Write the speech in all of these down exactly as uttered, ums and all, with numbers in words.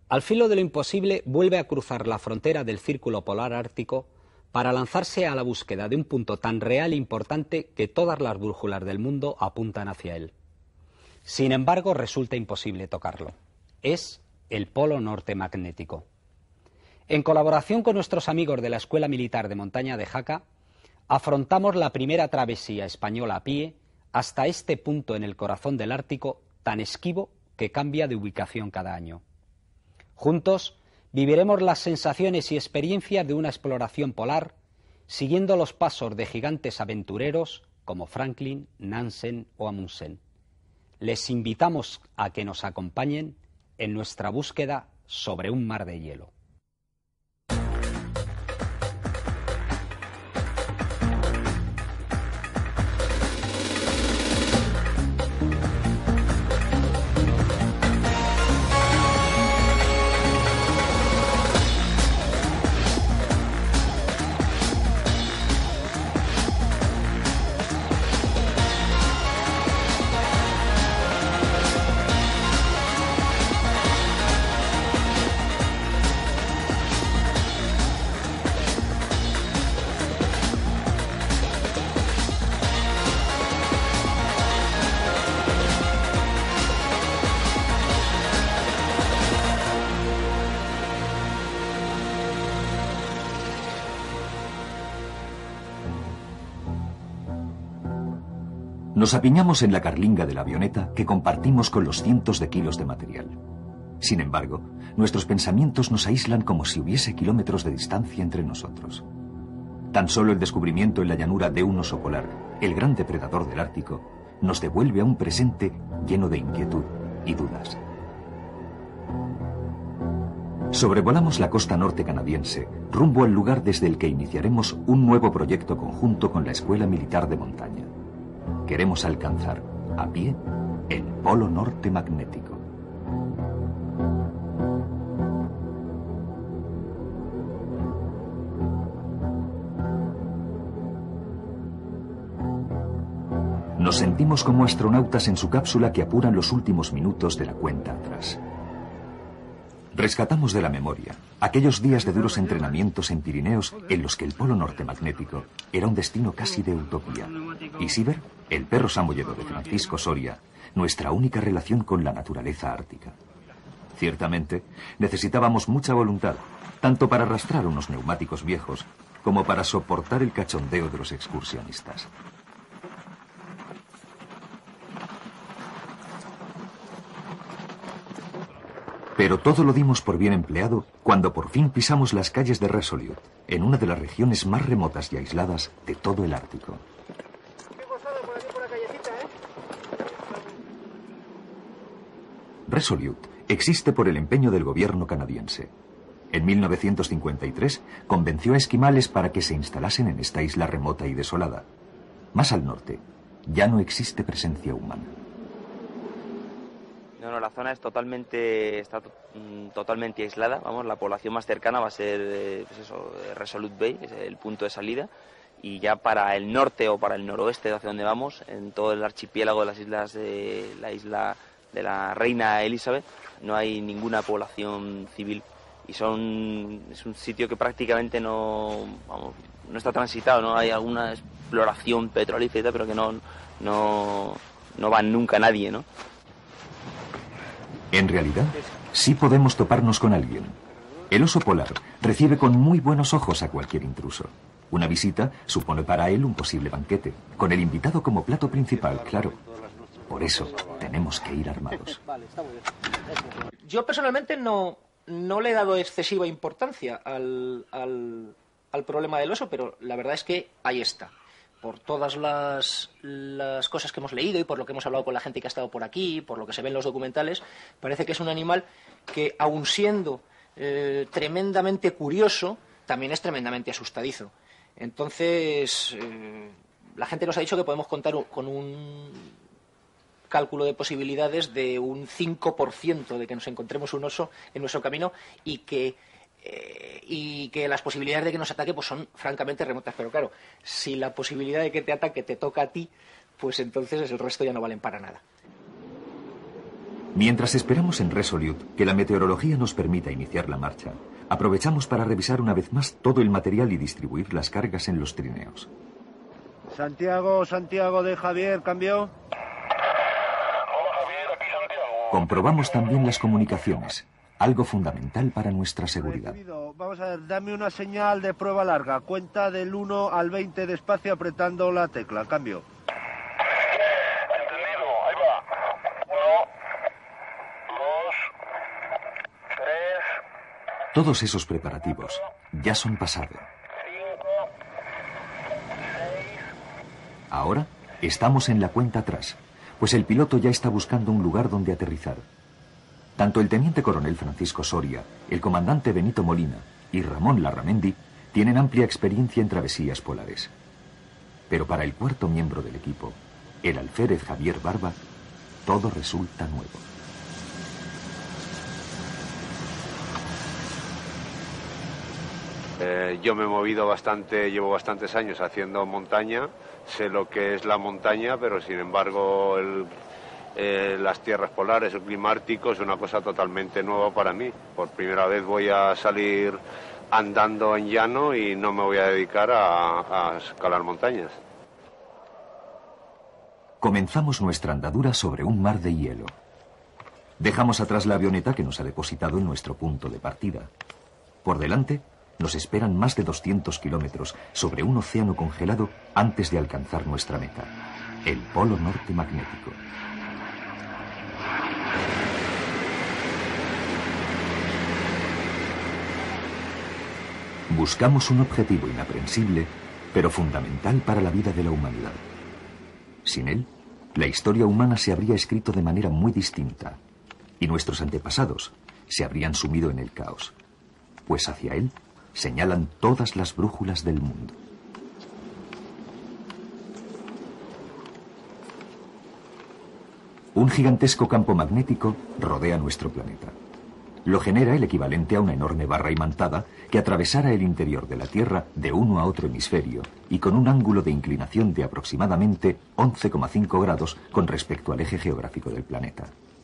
Al filo de lo imposible, vuelve a cruzar la frontera del Círculo Polar Ártico para lanzarse a la búsqueda de un punto tan real e importante que todas las brújulas del mundo apuntan hacia él. Sin embargo, resulta imposible tocarlo. Es el Polo Norte magnético. En colaboración con nuestros amigos de la Escuela Militar de Montaña de Jaca, afrontamos la primera travesía española a pie hasta este punto en el corazón del Ártico, tan esquivo que cambia de ubicación cada año. Juntos viviremos las sensaciones y experiencias de una exploración polar, siguiendo los pasos de gigantes aventureros como Franklin, Nansen o Amundsen. Les invitamos a que nos acompañen en nuestra búsqueda sobre un mar de hielo. Nos apiñamos en la carlinga de la avioneta que compartimos con los cientos de kilos de material. Sin embargo, nuestros pensamientos nos aíslan como si hubiese kilómetros de distancia entre nosotros. Tan solo el descubrimiento en la llanura de un oso polar, el gran depredador del Ártico, nos devuelve a un presente lleno de inquietud y dudas. Sobrevolamos la costa norte canadiense, rumbo al lugar desde el que iniciaremos un nuevo proyecto conjunto con la Escuela Militar de Montaña. Queremos alcanzar, a pie, el Polo Norte magnético. Nos sentimos como astronautas en su cápsula que apuran los últimos minutos de la cuenta atrás. Rescatamos de la memoria aquellos días de duros entrenamientos en Pirineos en los que el Polo Norte magnético era un destino casi de utopía. Y Siber, el perro samoyedo de Francisco Soria, nuestra única relación con la naturaleza ártica. Ciertamente, necesitábamos mucha voluntad, tanto para arrastrar unos neumáticos viejos como para soportar el cachondeo de los excursionistas. Pero todo lo dimos por bien empleado cuando por fin pisamos las calles de Resolute, en una de las regiones más remotas y aisladas de todo el Ártico. Resolute existe por el empeño del gobierno canadiense. En mil novecientos cincuenta y tres convenció a esquimales para que se instalasen en esta isla remota y desolada. Más al norte, ya no existe presencia humana. No, no, la zona es totalmente, está totalmente aislada. Vamos, la población más cercana va a ser eh, pues eso, Resolute Bay, que es el punto de salida. Y ya para el norte o para el noroeste, hacia donde vamos, en todo el archipiélago de las islas de la isla de la Reina Elizabeth, no hay ninguna población civil. Y son es un sitio que prácticamente no, vamos, no está transitado, no hay alguna exploración petrolífera, pero que no, no, no va nunca nadie, ¿no? En realidad, sí podemos toparnos con alguien. El oso polar recibe con muy buenos ojos a cualquier intruso. Una visita supone para él un posible banquete, con el invitado como plato principal, claro. Por eso tenemos que ir armados. Yo personalmente no, no le he dado excesiva importancia al, al, al problema del oso, pero la verdad es que ahí está. Por todas las, las cosas que hemos leído y por lo que hemos hablado con la gente que ha estado por aquí, por lo que se ve en los documentales, parece que es un animal que, aun siendo eh, tremendamente curioso, también es tremendamente asustadizo. Entonces, eh, la gente nos ha dicho que podemos contar con un cálculo de posibilidades de un cinco por ciento de que nos encontremos un oso en nuestro camino y que Eh, y que las posibilidades de que nos ataque pues son francamente remotas, pero claro, si la posibilidad de que te ataque te toca a ti, pues entonces el resto ya no valen para nada. Mientras esperamos en Resolute que la meteorología nos permita iniciar la marcha, aprovechamos para revisar una vez más todo el material y distribuir las cargas en los trineos. Santiago, Santiago de Javier, ¿cambio? Hola Javier, aquí Santiago. Comprobamos también las comunicaciones, algo fundamental para nuestra seguridad. Recibido. Vamos a ver, dame una señal de prueba larga. Cuenta del uno al veinte despacio apretando la tecla. Cambio. Entendido, ahí va. Uno, dos, tres. Todos esos preparativos ya son pasado. Ahora estamos en la cuenta atrás, pues el piloto ya está buscando un lugar donde aterrizar. Tanto el teniente coronel Francisco Soria, el comandante Benito Molina y Ramón Larramendi tienen amplia experiencia en travesías polares. Pero para el cuarto miembro del equipo, el alférez Javier Barba, todo resulta nuevo. Eh, yo me he movido bastante, llevo bastantes años haciendo montaña, sé lo que es la montaña, pero sin embargo el, eh, las tierras polares, el clima ártico es una cosa totalmente nueva para mí. Por primera vez voy a salir andando en llano y no me voy a dedicar a, a escalar montañas. Comenzamos nuestra andadura sobre un mar de hielo. Dejamos atrás la avioneta que nos ha depositado en nuestro punto de partida. Por delante nos esperan más de doscientos kilómetros sobre un océano congelado antes de alcanzar nuestra meta, el Polo Norte Magnético. Buscamos un objetivo inaprensible, pero fundamental para la vida de la humanidad. Sin él, la historia humana se habría escrito de manera muy distinta, y nuestros antepasados se habrían sumido en el caos, pues hacia él señalan todas las brújulas del mundo. Un gigantesco campo magnético rodea nuestro planeta. Lo genera el equivalente a una enorme barra imantada que atravesara el interior de la Tierra de uno a otro hemisferio y con un ángulo de inclinación de aproximadamente once coma cinco grados con respecto al eje geográfico del planeta.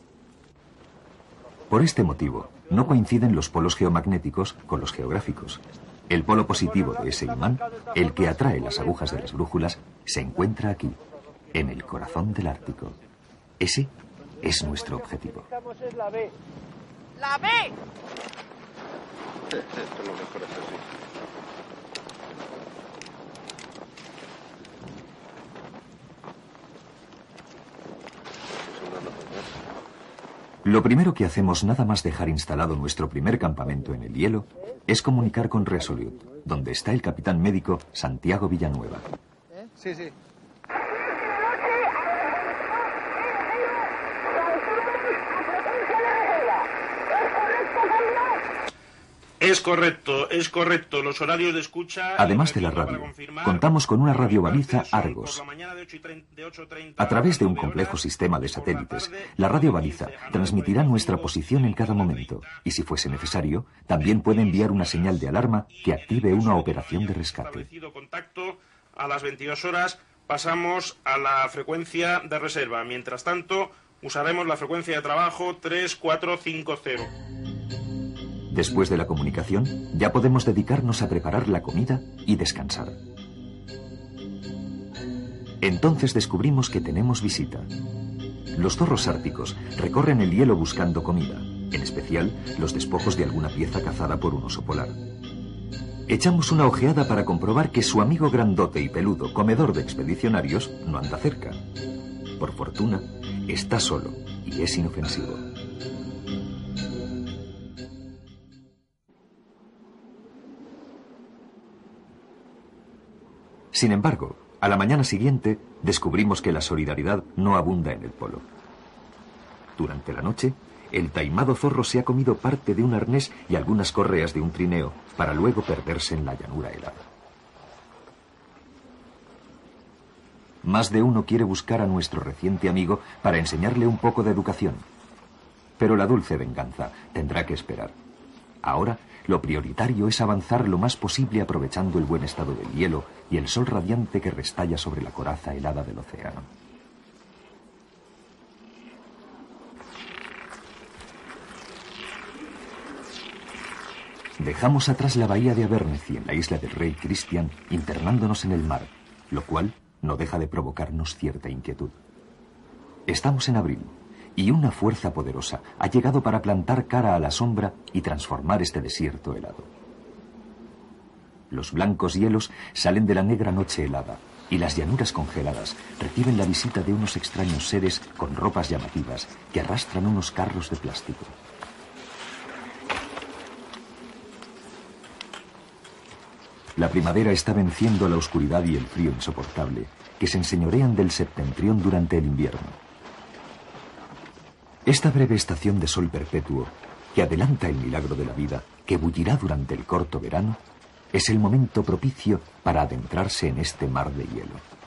Por este motivo, no coinciden los polos geomagnéticos con los geográficos. El polo positivo de ese imán, el que atrae las agujas de las brújulas, se encuentra aquí, en el corazón del Ártico. Ese es nuestro objetivo. La B. ¡La B! Esto es lo mejor, es así. Lo primero que hacemos nada más dejar instalado nuestro primer campamento en el hielo es comunicar con Resolute, donde está el capitán médico Santiago Villanueva. ¿Eh? Sí, sí. Es correcto, es correcto. Los horarios de escucha... Además de la radio, contamos con una radiobaliza Argos. A través de un complejo sistema de satélites, la radiobaliza transmitirá nuestra posición en cada momento y, si fuese necesario, también puede enviar una señal de alarma que active una operación de rescate. A las veintidós horas pasamos a la frecuencia de reserva. Mientras tanto, usaremos la frecuencia de trabajo tres cuatro cinco cero. Después de la comunicación, ya podemos dedicarnos a preparar la comida y descansar. Entonces descubrimos que tenemos visita. Los zorros árticos recorren el hielo buscando comida, en especial los despojos de alguna pieza cazada por un oso polar. Echamos una ojeada para comprobar que su amigo grandote y peludo, comedor de expedicionarios, no anda cerca. Por fortuna, está solo y es inofensivo. Sin embargo, a la mañana siguiente descubrimos que la solidaridad no abunda en el polo. Durante la noche, el taimado zorro se ha comido parte de un arnés y algunas correas de un trineo para luego perderse en la llanura helada. Más de uno quiere buscar a nuestro reciente amigo para enseñarle un poco de educación. Pero la dulce venganza tendrá que esperar. Ahora, lo prioritario es avanzar lo más posible aprovechando el buen estado del hielo y el sol radiante que restalla sobre la coraza helada del océano. Dejamos atrás la bahía de Abernethy en la isla del rey Christian, internándonos en el mar, lo cual no deja de provocarnos cierta inquietud. Estamos en abril, y una fuerza poderosa ha llegado para plantar cara a la sombra y transformar este desierto helado. Los blancos hielos salen de la negra noche helada, y las llanuras congeladas reciben la visita de unos extraños seres con ropas llamativas que arrastran unos carros de plástico. La primavera está venciendo la oscuridad y el frío insoportable que se enseñorean del septentrión durante el invierno. Esta breve estación de sol perpetuo, que adelanta el milagro de la vida, que bullirá durante el corto verano, es el momento propicio para adentrarse en este mar de hielo.